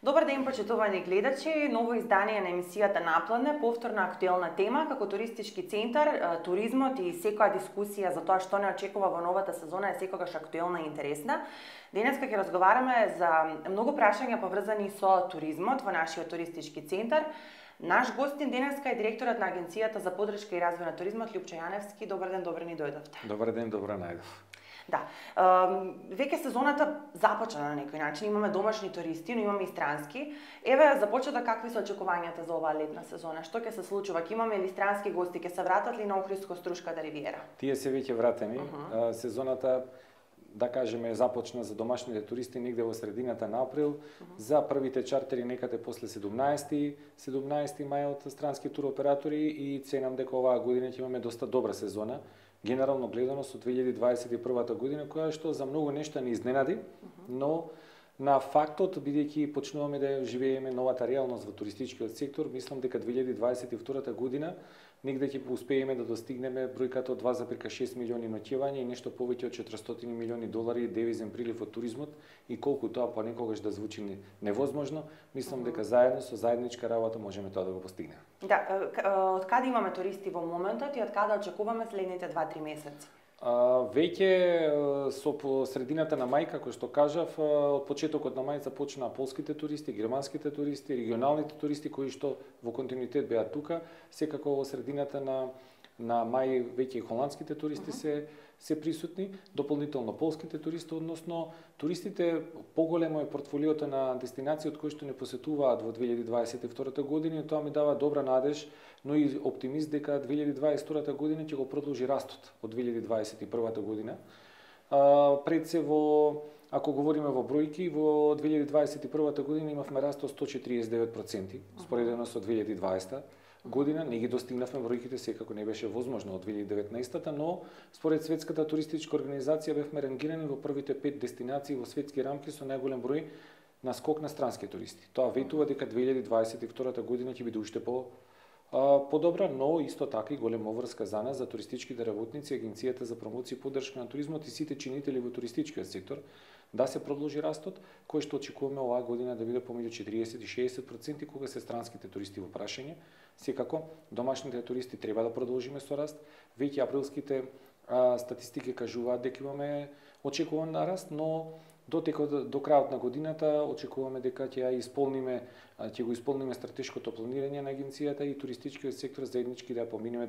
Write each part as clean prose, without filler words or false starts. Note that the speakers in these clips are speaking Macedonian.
Добар ден, почитувани гледачи. Ново издание на емисијата Наплане, повторна актуелна тема како туристички центар, туризмот и секоја дискусија за тоа што не очекува во новата сезона е секогаш актуелна и интересна. Денеска ќе разговараме за многу прашања поврзани со туризмот во нашиот туристички центар. Наш гостин денеска е директорот на Агенцијата за поддршка и развој на туризмот Лјупчо Јаневски. Добар ден, добро ни дојдовте. Добар ден, добро најдов. Да, веќе сезоната започна на некој начин, имаме домашни туристи, но имаме и странски. Еве, започна какви се очекувањата за оваа летна сезона? Што ќе се случува? Ќе имаме ли странски гости? Ќе се вратат ли на Охридско-Струшката ривиера? Тие се веќе вратени. Сезоната, да кажеме, започна за домашните туристи негде во средината на април. За првите чартери некаде после 17 мај од странски туроператори и ценам дека оваа година ќе имаме доста добра сезона. Генерално гледано со 2021 година, која што за многу нешта не изненади, но на фактот, бидејќи почнуваме да живееме новата реалност во туристичкиот сектор, мислам дека 2022 година негде ќе успееме да достигнеме бројката од 2,6 милиони ноќевања и нешто повеќе од 400 милиони долари девизен прилив од туризмот, и колку тоа понекогаш да звучи невозможно, мислам дека заедно со заедничка работа можеме тоа да го постигнеме. Да, од каде имаме туристи во моментот и од каде очекуваме следните 2-3 месеци? Веќе со средината на мај, како што кажав, од почетокот на мај започнаа полските туристи, германските туристи, регионалните туристи кои што во континуитет беа тука. Секако во средината на мај веќе и холандските туристи се присутни, дополнително полските туристи, односно туристите, поголемо е портфолиото на дестинации од кои што не посетуваат во 2022 година, и тоа ми дава добра надеж, но и оптимист дека 2022 година ќе го продолжи растот од 2021 година. Пред се ако говориме во бројки, во 2021 година имавме раст од 149%, споредено со 2020 година. Не ги достигнавме бројките, секако не беше возможно од 2019-та, но според Светската туристичка организација бевме рангирани во првите 5 дестинации во светски рамки со најголем број на скок на странски туристи. Тоа ветува дека 2022 година ќе биде уште подобра, но исто така и голема врска за нас, за туристичките работници, Агенцијата за промоција и поддршка на туризмот и сите чинители во туристичкиот сектор, да се продолжи растот, кој што очекуваме оваа година да биде помеѓу 40 и 60% кога се странските туристи во прашање. Секако, домашните туристи треба да продолжиме со раст. Веќе априлските статистики кажуваат дека имаме очекуван нараст, но до крајот на годината очекуваме дека ќе го исполниме стратешкото планирање на агенцијата и туристичкиот сектор заеднички да поминеме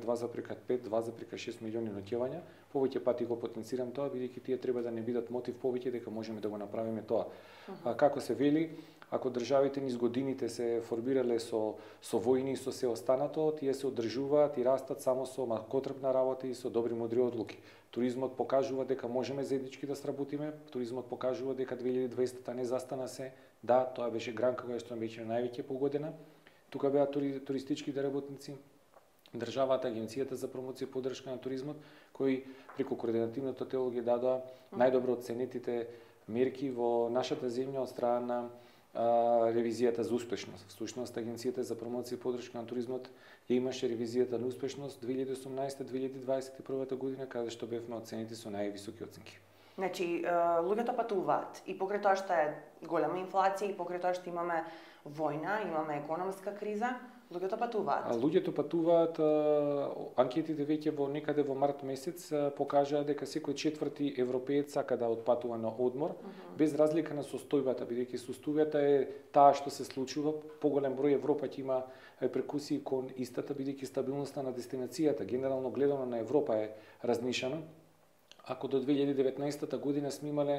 2,5-2,6 милиони ноќевања. Повеќе пати го потенцирам тоа, бидејќи тие треба да не бидат мотив повеќе дека можеме да го направиме тоа. Како се вели, ако државите низ годините се формирале со војни и со се останато, тие се одржуваат и растат само со макотрпна работа и со добри мудри одлуки. Туризмот покажува дека можеме заеднички да сработиме, туризмот покажува дека 2020-та не застана се. Да, тоа беше гранка која што беше највеќе погодена. Тука беа туристичките работници, државата, Агенцијата за промоција и поддршка на туризмот, кои преку координативното тело ги дадоа најдобро оценетите мерки во нашата земја од страна на ревизијата за успешност. Всушност, Агенцијата за промоција и поддршка на туризмот ја имаше ревизијата на успешност 2018-2021 година, каде што бевме оценети со највисоки оценки. Значи, луѓето патуваат и покрај тоа што е голема инфлација и покрај тоа што имаме војна, имаме економска криза, луѓето патуваат. Луѓето патуваат, анкетите веќе некаде во март месец покажаа дека секој четврти европеец сака да отпатува на одмор, без разлика на состојбата, бидејќи состојбата е таа што се случува. Поголем број Европа ќе има репрекусии кон истата, бидејќи стабилноста на дестинацијата, генерално гледано на Европа, е разнишена. Ако до 2019 година сме имале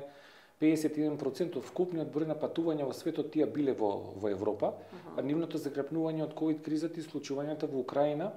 51% од вкупниот број на патувања во светот, тие биле во Европа, нивното закрепнување од ковид кризата и случувањата во Украина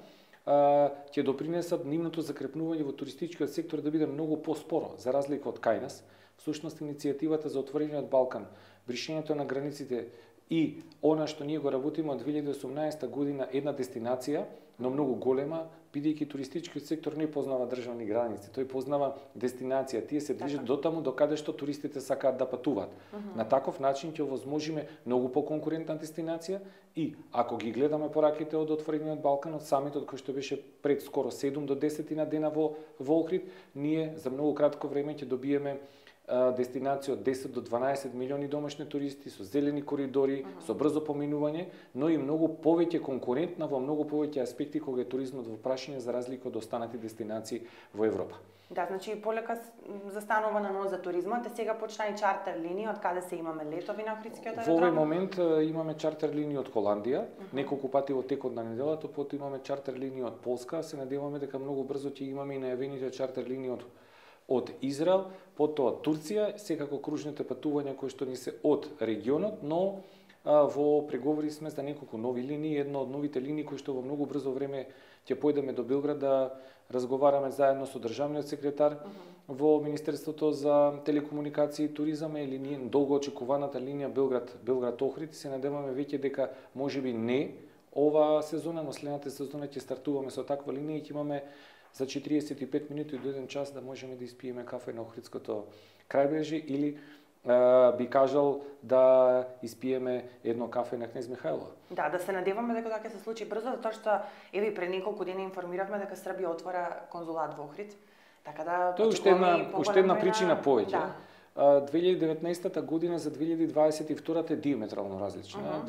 ќе допринесат нивното закрепнување во туристичкиот сектор да биде многу поспоро, за разлика од кај нас. Всушност, иницијативата за отворениот Балкан, бришењето на границите и она што ние го работиме од 2018 година, една дестинација, но многу голема, бидејќи туристичкиот сектор не познава државни граници, тој познава дестинација. Тие се движат дотаму до каде што туристите сакаат да патуваат. На таков начин ќе овозможиме многу поконкурентна дестинација и ако ги гледаме пораките од отворениот Балкан, од самитот кој што беше пред скоро 7 до 10 дена во Охрид, ние за многу кратко време ќе добиеме дестинација од 10 до 12 милиони домашни туристи, со зелени коридори, со брзо поминување, но и многу повеќе конкурентна во многу повеќе аспекти кога е туризмот во прашање за разлика од останати дестинации во Европа. Да, значи полека застанува на нос за туризмот, а сега почна и чартер линии, од каде се имаме летови на Охридскиот аеродром? Во овој момент имаме чартер линии од Холандија, неколку пати во текот на неделата, потоа имаме чартер линии од Полска, се надеваме дека многу брзо ќе имаме и најавените чартер линии од Израел, потоа Турција, секако кружните патувања кои што ни се од регионот, но во преговори сме за неколку нови линии. Една од новите линии кои што во многу брзо време ќе појдеме до Белград да разговараме заедно со државниот секретар во Министерството за телекомуникации и туризам е линија, долго очекуваната линија Белград-Охрид. Се надеваме веќе дека можеби не ова сезона, но следната сезона ќе стартуваме со таква линија и ќе имаме за 45 минути до 1 час да можеме да испиеме кафе на Охридското крајбрежје или би кажал да испиеме едно кафе на Кнез Михајлова. Да се надеваме дека тоа ќе се случи брзо, затоа што еве пред неколку дена информиравме дека Србија отвора конзулат во Охрид. Така да тоа е уште една причина повеќе. Да. 2019 година за 2022 е диаметрално различна.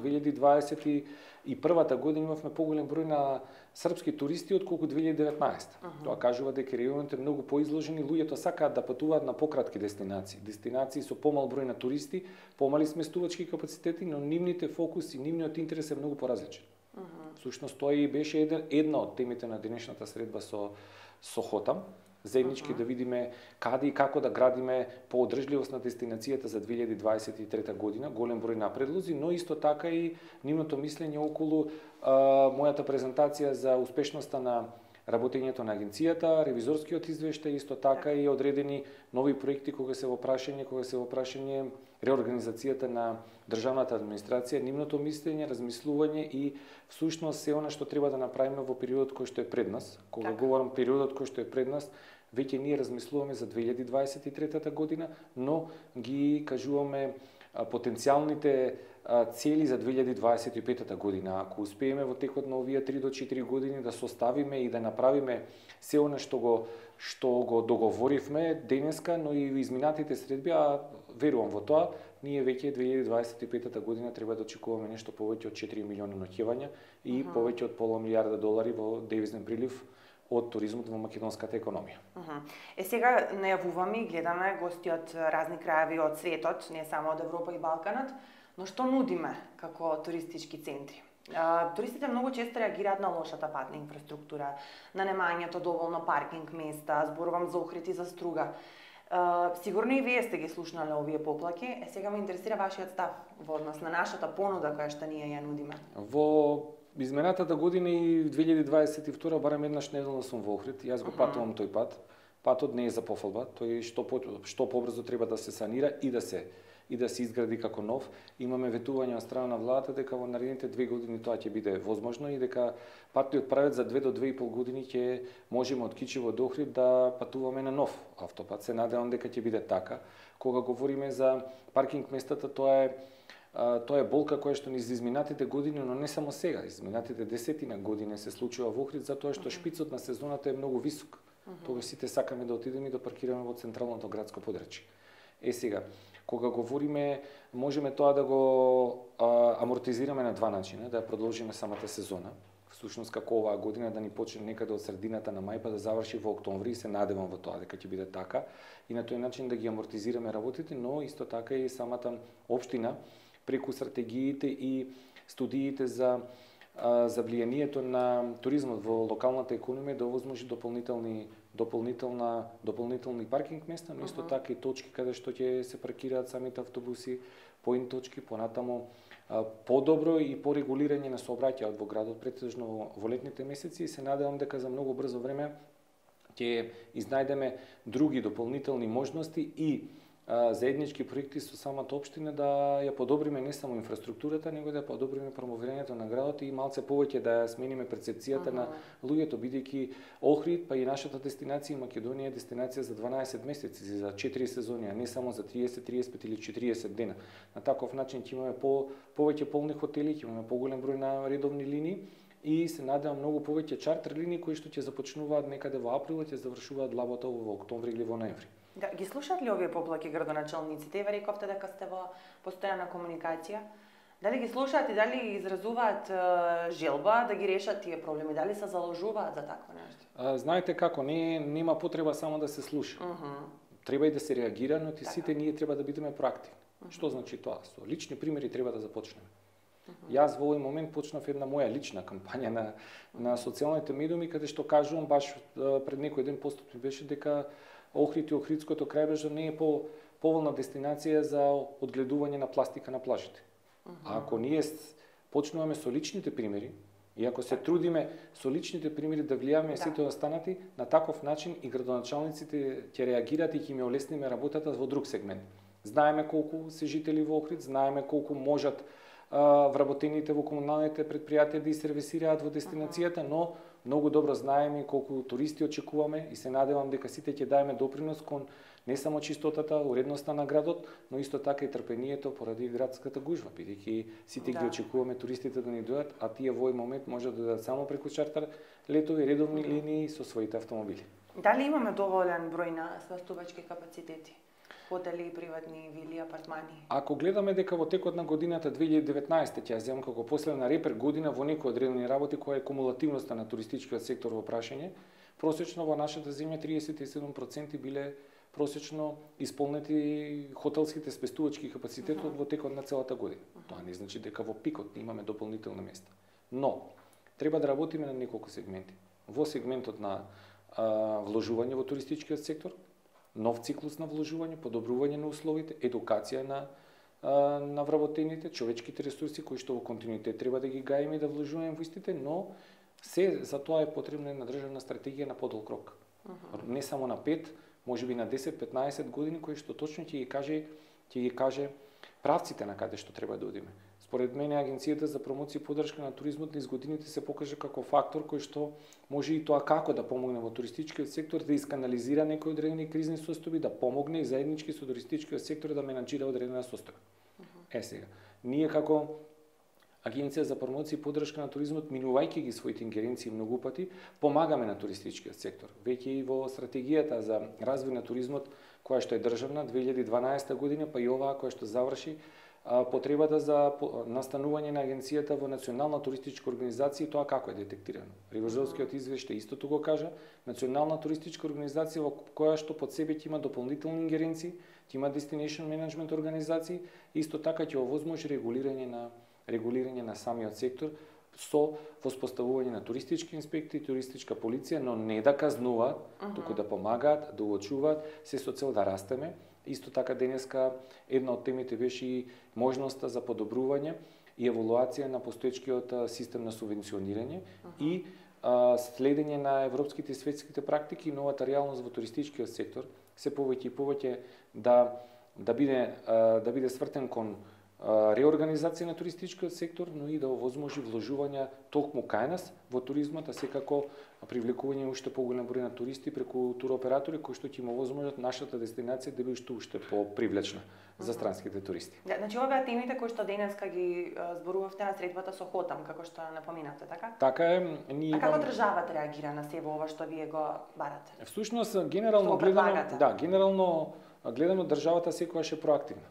2021 година имавме поголем број на српски туристи отколку 2019. Тоа кажува дека регионот е многу поизложен и луѓето сакаат да патуваат на пократки дестинации. Дестинации со помал број на туристи, помали сместувачки капацитети, но нивните фокуси, нивниот интерес е многу поразличен. Всушност тоа и беше една од темите на денешната средба со Хотам. Заеднички да видиме каде и како да градиме поодржливост на дестинацијата за 2023 година, голем број на предлози, но исто така и нивното мислење околу мојата презентација за успешноста на работењето на агенцијата, ревизорскиот извештај, исто така и одредени нови проекти кога се во прашање реорганизацијата на државната администрација, нивното мислење, размислување и всушност се она што треба да направиме во периодот кој што е пред нас. Кога говорам периодот кој што е пред нас, веќе ние размислуваме за 2023 година, но ги кажуваме потенцијалните цели за 2025 година. Ако успееме во текот на овие 3 до 4 години да составиме и да направиме се она што го договоривме денеска, но и изминатите средби, верувам во тоа, ние веќе 2025 година треба да очекуваме нешто повеќе од 4 милиони ноќевања и повеќе од $500 милиарди во девизен прилив од туризмот во македонската економија. Сега најавуваме и гледаме гости од разни краеви од светот, не само од Европа и Балканот, но што нудиме како туристички центри? Туристите многу често реагираат на лошата патна инфраструктура, на немањето доволно паркинг места, зборувам за Охрид и за Струга. Сигурно и вие сте ги слушнале овие поплаки. Сега ме интересира вашиот став во однос на нашата понуда која што ние ја нудиме. Во изминатата година и 2022 барем еднаш неделно сум во Охрид. Јас го патувам тој пат. Патот не е за пофалба, тој што побрзо треба да се санира и да се изгради како нов. Имаме ветување од страна на владата дека во наредните 2 години тоа ќе биде возможно и дека патниот правец за 2 до 2,5 години ќе можеме од Кичево до Охрид да патуваме на нов автопат. Се надевам дека ќе биде така. Кога говориме за паркинг местата, тоа е болка која што ни за изминатите години, но не само сега, изминатите десетина години се случува во Охрид затоа што шпицот на сезоната е многу висок. Тогаш сите сакаме да отидеме и да паркираме во централното градско подрачје. Сега, кога говориме, можеме тоа да го амортизираме на 2 начина, да ја продолжиме самата сезона. Всушност како оваа година да ни почне некаде од средината на мај па да заврши во октомври и се надевам во тоа дека ќе биде така и на тој начин да ги амортизираме работите, но исто така и самата општина преку стратегиите и студиите за влијанието на туризмот во локалната економија да овозможи дополнителни паркинг места, но исто така и точки каде што ќе се паркираат самите автобуси, поин точки, понатамо подобро и порегулирање на сообраќајот во градот претежно во летните месеци и се надевам дека за многу брзо време ќе изнајдеме други дополнителни можности и заеднички проекти со самата општина да ја подобриме не само инфраструктурата, него да ја подобриме промовирањето на градот и малце повеќе да ја смениме перцепцијата на луѓето, бидејќи Охрид, па и нашата дестинација Македонија е дестинација за 12 месеци, за 4 сезони, а не само за 30, 35 или 40 дена. На таков начин ќе имаме повеќе полни хотели, ќе имаме поголем број на редовни линии и се надевам многу повеќе чартер линии кои што ќе започнуваат некаде во април, ќе завршуваат лабота во октомври или во ноември. Да, ги слушаат ли овие поплаки градоначалниците? Ве рековте дека сте во постојана комуникација. Дали ги слушаат и дали изразуваат желба да ги решат тие проблеми? Дали се заложуваат за такво нешто? Знаете како, нема потреба само да се слуша. Треба и да се реагира, но сите ние треба да бидеме проактивни. Што значи тоа? Со лични примери треба да започнеме. Јас во овој момент почнав една моја лична кампања на социјалните медиуми, каде што кажувам баш пред некој ден постот ми беше дека Охрид и Охридското крајбрежје не е поволна дестинација за одгледување на пластика на плажите. А ако ние почнуваме со личните примери, и ако се трудиме со личните примери да влијаме сите останати, на таков начин и градоначалниците ќе реагираат и ќе им олесниме работата во друг сегмент. Знаеме колку се жители во Охрид, знаеме колку можат вработените во комуналните предпријатија да и сервисираат во дестинацијата, но многу добро знаеме колку туристи очекуваме и се надевам дека сите ќе даеме допринос кон не само чистотата, уредноста на градот, но исто така и трпението поради градската гужва, бидејќи сите ги очекуваме туристите да ни дојдат, а тие во овој момент може да дојдат само преку чартер летови, редовни линии со своите автомобили. Дали имаме доволен број на сместувачки капацитети? Хотели, приватни вили, апартмани? Ако гледаме дека во текот на годината 2019, ќе ја земам како последна репер година во некои одредени работи која е кумулативноста на туристичкиот сектор во прашање, просечно во нашата земја 37% биле просечно исполнети хотелските спестувачки капацитети во текот на целата година. Тоа не значи дека во пикот имаме дополнителни места. Но треба да работиме на неколку сегменти. Во сегментот на вложување во туристичкиот сектор, нов циклус на вложување, подобрување на условите, едукација на вработените, човечките ресурси кои што во континуитет треба да ги гаиме и да вложуваме во истите, но се за тоа е потребна една државна стратегија на подолг рок. Не само на 5, можеби на 10-15 години кои што точно ќе ги каже правците на каде што треба да одиме. Според мене Агенцијата за промоција и поддршка на туризмот низ годините се покажа како фактор кој што може и тоа како да помогне во туристичкиот сектор да исканализира некои одредени кризни состојби, да помогне и заеднички со туристичкиот сектор да менаџира одредена состојба. Сега, ние како Агенција за промоција и поддршка на туризмот, минувајќи ги своите ингеренции многу пати, помагаме на туристичкиот сектор. Веќе и во стратегијата за развој на туризмот, која што е државна 2012 година, па и оваа која што заврши, потребата за настанување на агенцијата во национална туристичка организација и тоа како е детектирано. Ревизорскиот извештај истото го кажа, национална туристичка организација во која што под себе ќе има дополнителни ингеренции, ќе има destination management организации, исто така ќе овозможи регулирање на самиот сектор со воспоставување на туристички инспекции, туристичка полиција, но не да казнуваат, туку да помагаат, да уочуваат, се со цел да растеме. Исто така денеска една од темите беше и можноста за подобрување и еволуација на постоечкиот систем на субвенционирање и следење на европските и светските практики и новата реалност во туристичкиот сектор, се повеќе и повеќе да биде свртен кон реорганизација на туристичкиот сектор, но и да овозможи вложувања токму кај нас во туризмот, а секако привлекување уште поголем број на туристи преку туроператори кои што ќе им овозможат нашата дестинација да биде уште попривлечна за странските туристи. Да, значи овие темите кои што денеска ги зборувавте на средбата со Хотам, како што напоминавте, така? Така е, ние како државата реагира на сево ова што вие го барате? Всушност генерално гледано државата секогаш е проактивна.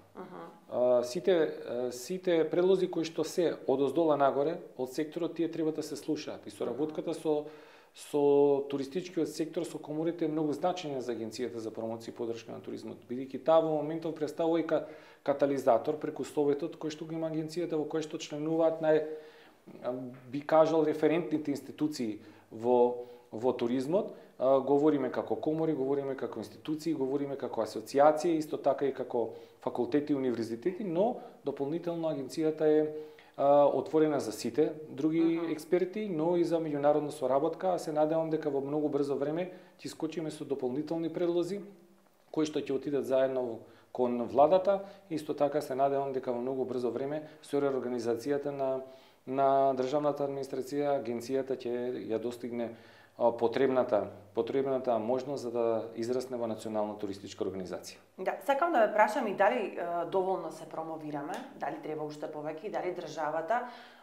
Сите предлози кои што се одоздола нагоре од секторот, тие треба да се слушаат. И соработката со туристичкиот сектор, со коморите е многу значајна за Агенцијата за промоција и поддршка на туризмот, бидејќи таа во моментов представува и катализатор преку советот кој што го има Агенцијата, во кој што членуваат би кажал референтните институции во туризмот. Говориме како комори, говориме како институции, говориме како асоцијации, исто така и како факултети и универзитети, но дополнително агенцијата е отворена за сите други експерти, но и за меѓународна соработка. Се надевам дека во многу брзо време ќе скочиме со дополнителни предлози кои што ќе отидат заедно кон владата. Исто така се надевам дека во многу брзо време со реорганизацијата на државната администрација агенцијата ќе ја достигне потребната можност за да израсне во национална туристичка организација. Да, сакам да ве прашам и дали доволно се промовираме, дали треба уште повеќе и дали државата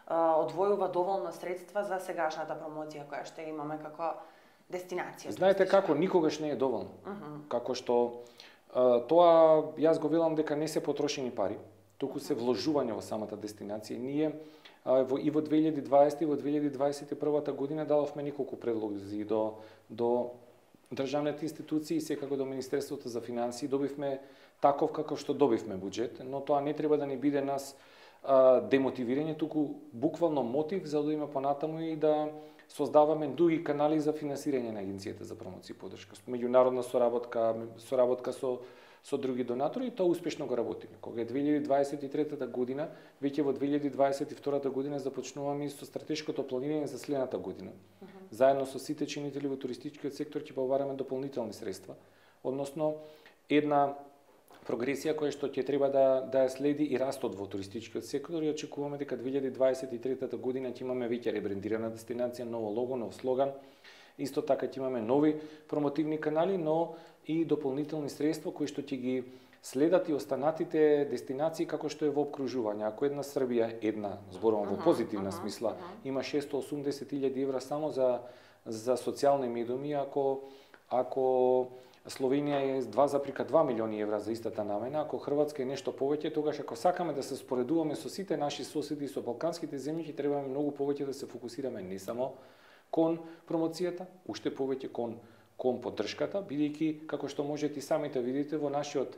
одвојува доволно средства за сегашната промоција која што имаме како дестинација. Знаете како, никогаш не е доволно. Како што тоа јас го велам дека не се потрошени пари, туку се вложување во самата дестинација. Ние и во 2020 и во 2021 година дававме неколку предлози до државните институции и секако до Министерството за финансии. Добивме таков каков што добивме буџет, но тоа не треба да ни биде нас демотивирање, туку буквално мотив за да има понатаму и да создаваме други канали за финансирање на Агенцијата за промоција и поддршка. Меѓународна соработка со други донатори, и тоа успешно го работиме. Кога е 2023 година, веќе во 2022 година започнуваме со стратешкото планирање за следната година. Заедно со сите чинители во туристичкиот сектор ќе побараме дополнителни средства, односно една прогресија која што ќе треба да ја следи и растот во туристичкиот сектор, и очекуваме дека 2023 година ќе имаме веќе ребрендирана дестинација, ново лого, нов слоган. Исто така ќе имаме нови промотивни канали, но и дополнителни средства кои што ќе ги следат и останатите дестинации како што е во обкружување. Ако една Србија, зборувам во позитивна смисла, има 680.000 евра само за социјални медуми, ако Словенија е 2,2 милиони евра за истата намена, ако Хрватска е нешто повеќе, тогаш ако сакаме да се споредуваме со сите наши соседи и со балканските земји, ќе требаме многу повеќе да се фокусираме не само кон промоцијата, уште повеќе кон поддршката, бидејќи како што можете и самите видите во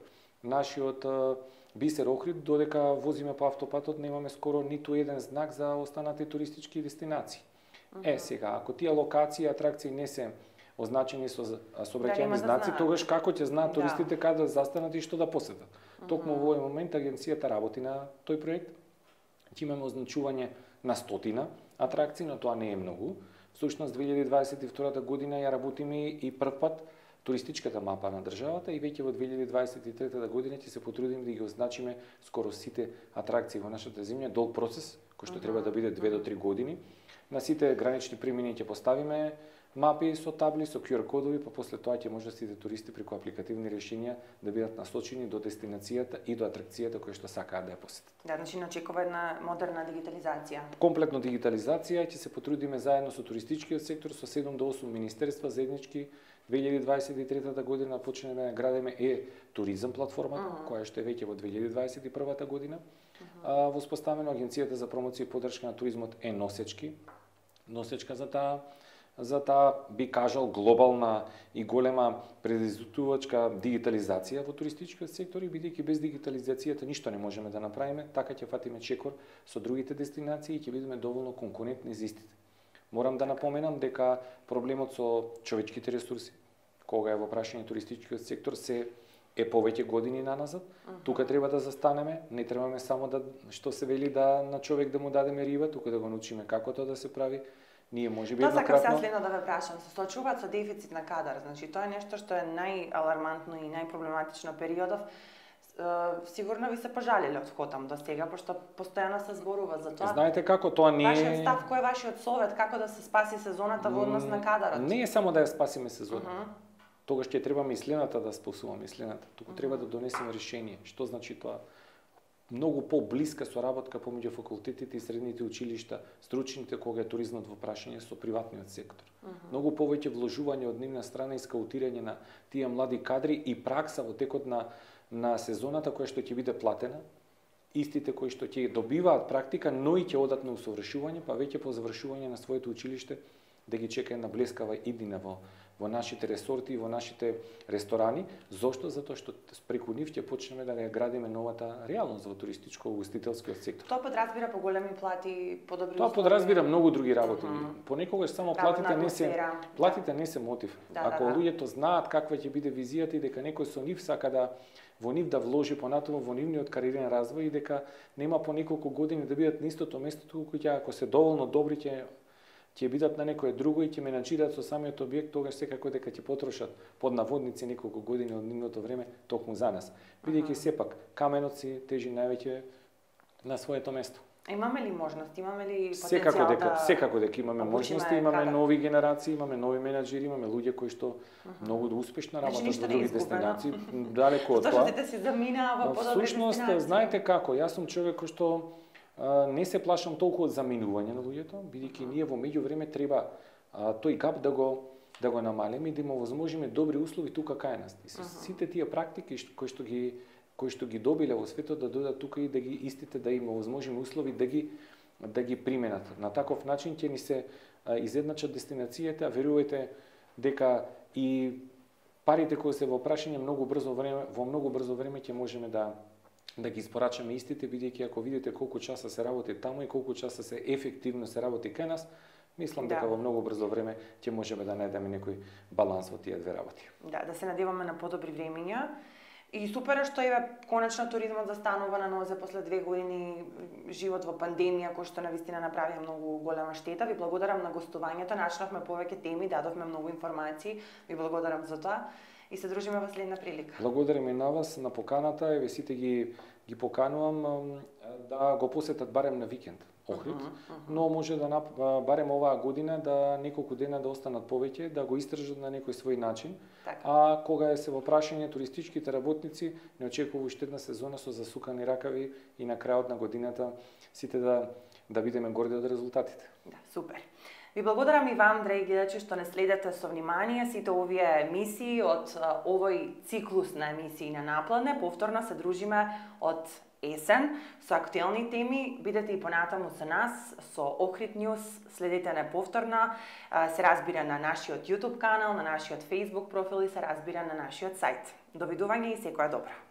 нашиот Бисер Охрид, додека возиме по автопатот, немаме скоро ниту еден знак за останати туристички дестинации. Сега, ако тие локации и атракции не се означени со сообраќајни знаци, тогаш како ќе знаат туристите каде да застанат и што да посетат. Токму во овој момент агенцијата работи на тој проект. Ќе имаме означување на 100 атракции, но тоа не е многу. Всушност 2022 година ја работиме и првпат туристичката мапа на државата, и веќе во 2023 година ќе се потрудиме да ги означиме скоро сите атракции во нашата земја. Долг процес кој што треба да биде 2 до 3 години. На сите гранични премини ќе поставиме мапи со табли, со QR кодови, па после тоа ќе може сите туристи преку апликативни решенија да бидат насочени до дестинацијата и до атракцијата која што сакаат да ја посетат. Да, значи очекува една модерна дигитализација. Комплетно дигитализација, ќе се потрудиме заедно со туристичкиот сектор, со 7 до 8 министерства заеднички. 2023 година почнеме да градиме туризам платформата, која што е веќе во 2021 година. Воспоставено Агенцијата за промоција и поддршка на туризмот е носечка за таа, би кажал, глобална и голема предизвикувачка дигитализација во туристичкиот сектор, и бидејќи без дигитализацијата ништо не можеме да направиме, така ќе фатиме чекор со другите дестинации и ќе бидеме доволно конкурентни за истите. Морам да напоменам дека проблемот со човечките ресурси, кога е во прашање туристичкиот сектор, се е повеќе години наназад. Тука треба да застанеме, не требаме само да, што се вели, да на човек да му дадеме риба, тука да го научиме како тоа да се прави. Ние можеби еднократно... Тоа сакам следно да ве прашам, се соочуваат со дефицит на кадар, значи тоа е нешто што е најалармантно и најпроблематично периодов. Сигурно ви се пожалеле од Хотам до сега, пошто постојано се зборува за тоа. Знаете како, тоа не е... Вашиот став, кој е вашиот совет, како да се спаси сезоната во однос на кадарот? Не е само да ја спасиме сезоната. Тогаш ќе треба мислената да спасуваме мислената. Туку треба да донесеме решение. Што значи тоа? Многу по-блиска соработка помеѓу факултетите и средните училишта, стручните кога е туризмот во прашање со приватниот сектор. Многу повеќе вложување од нивна страна и скаутирање на тие млади кадри и пракса во текот на сезоната која што ќе биде платена. Истите кои што ќе добиваат практика, но и ќе одат на усовршување, па веќе по завршување на своето училиште да ги чека една блескава иднина во нашите ресорти и во нашите ресторани. Зошто? Затоа што преку нив ќе почнеме да ја градиме новата реалност во туристичко-угостителскиот сектор. Тоа подразбира поголеми плати, подобри услови. Тоа подразбира многу други работи. Понекогаш само платите не се мотив. Ако луѓето знаат каква ќе биде визијата и дека некој со нив сака да во нив да вложи понатаму во нивниот кариерен развој и дека нема по неколку години да бидат на истото место, туку ќе, ако се доволно добри, ќе бидат на некое друго и ќе менаџираат со самиот објект, тогаш секако дека ќе потрошат под наводници неколку години од нивното време токму за нас. Бидејќи сепак каменот си тежи највеќе на своето место. Имаме ли можност, имаме ли потенцијал Секако дека имаме можности, имаме нови генерации, имаме нови менаџери, имаме луѓе кои што многу успешно работат во други дестинации, далеку од тоа. Тоа што си заминаа во подобри дестинации. Всушност, знаете како, јас сум човек кој што не се плашам толку од заминување на луѓето, бидејќи ние во меѓувреме треба тој гап да го намалиме и да им овозможиме добри услови тука кај нас. И сите тие практики кои што ги добиле во светот да додат тука и да ги истите да им овозможиме услови да ги применат. На таков начин ќе ни се изедначат дестинацијата, верувајте дека и парите кои се во прашање во многу брзо време ќе можеме да ги испорачаме истите, бидејќи ако видите колку часа се работи таму и колку часа се ефективно се работи кај нас, мислам дека во многу брзо време ќе можеме да најдеме некој баланс во тие две работи. Да се надеваме на подобри времиња. И супер е што конечно туризмот застанува на нозе после 2 години живот во пандемија, кој што навистина направи многу голема штета. Ви благодарам на гостувањето, начнавме повеќе теми, дадовме многу информации. Ви благодарам за тоа и се дружиме во следна прилика. Благодарам и на вас на поканата, еве сите ги поканувам да го посетат барем на викенд Охрид, но може да барем оваа година да неколку дена да останат повеќе, да го истражат на некој свој начин. Така. А кога се во прашање туристичките работници, не очекува уште една сезона со засукани ракави и на крајот на годината сите да бидеме горди од резултатите. Да, супер. Ви благодарам и вам, драги гледачи, што не следете со внимание сите овие емисии од овој циклус на емисии на Наплане. Повторно се дружиме од есен со актуелни теми. Бидете и понатаму со нас, со Охрид News, следете не повторно. Се разбира на нашиот YouTube канал, на нашиот Facebook профил и се разбира на нашиот сајт. Довидување и секоја добра.